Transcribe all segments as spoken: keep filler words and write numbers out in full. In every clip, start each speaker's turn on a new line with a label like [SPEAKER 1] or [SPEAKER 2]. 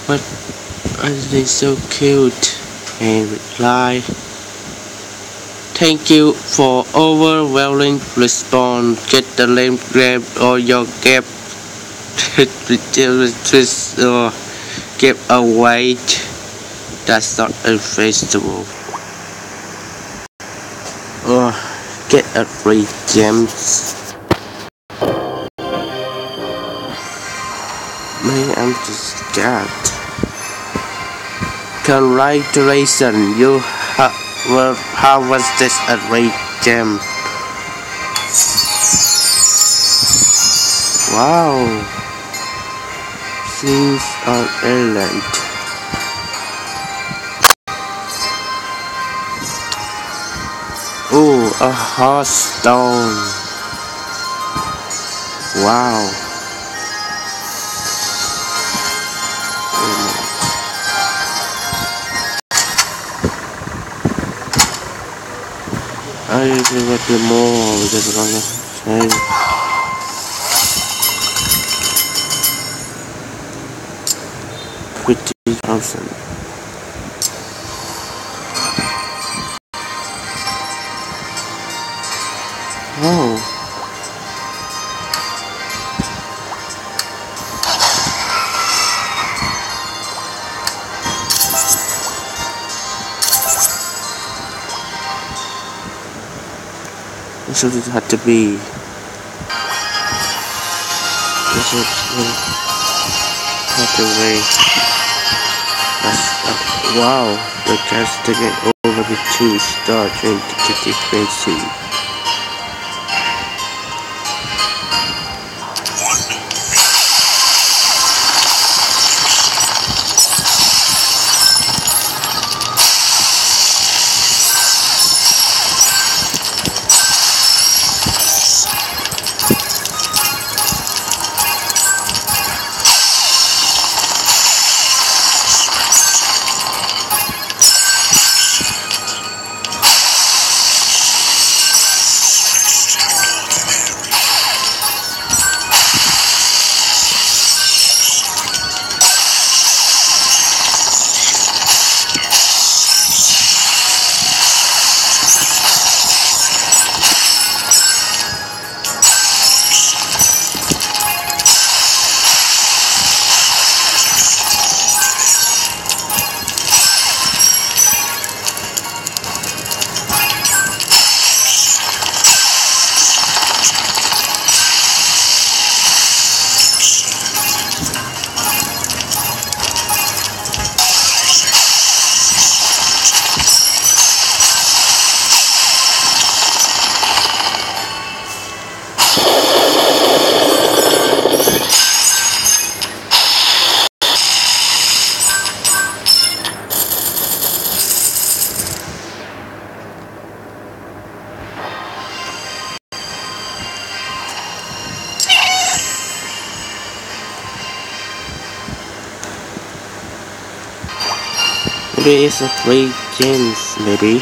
[SPEAKER 1] But are they so cute? And reply, thank you for overwhelming response. Get the lame grab or your gap twist or give away. That's not a festival. Or get a free gems. Man, I'm just scared. Congratulations, you have harvested a rare gem. Wow, scenes on island. Oh, a hot stone. Wow. I usually get the more because I'm gonna say fifty thousand. Oh. This would have to be. This would have to be. That's, uh, wow, the cat's taking over the two star trying to get it crazy. Maybe it's a free gems, maybe.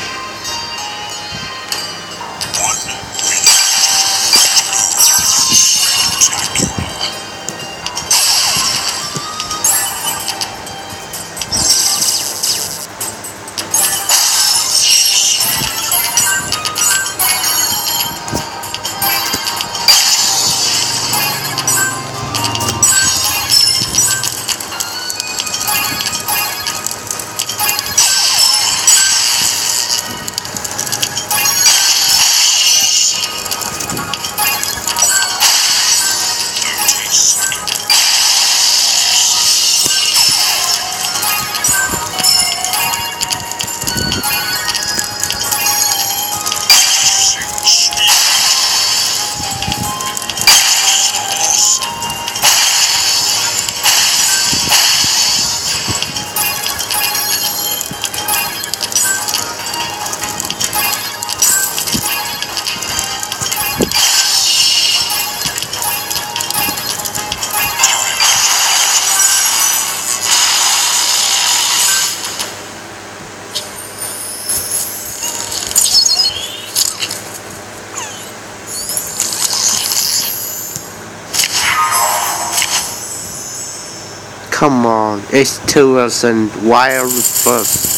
[SPEAKER 1] Come on, it's two thousand wild first.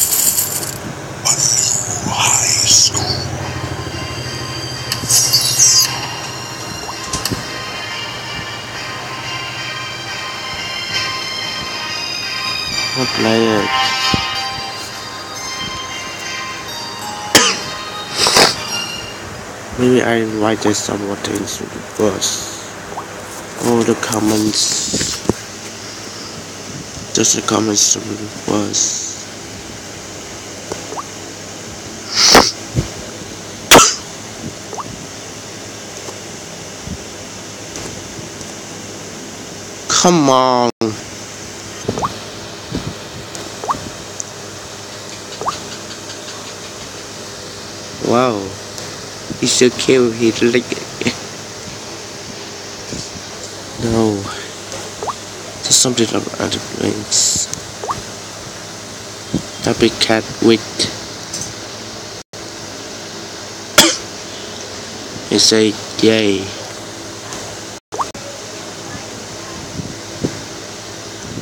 [SPEAKER 2] High school.
[SPEAKER 1] What player? Maybe I invited someone to into the bus. All the comments. Just the comments to the bus. Come on. Wow. He should kill his leg. No. There's something on other planes. That big cat with he say yay.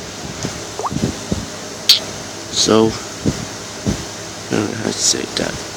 [SPEAKER 1] So I don't know how to say that.